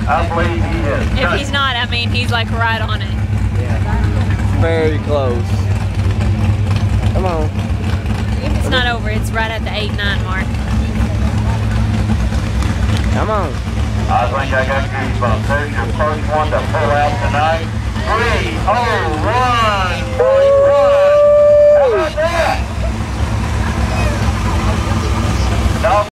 I believe he is. If he's not, I mean, he's like right on it. Yeah. Very close. Come on. It's not over. It's right at the 8-9 mark. Come on. I think I got goosebumps. There's your first one to pull out tonight. 3:01.1. How about that?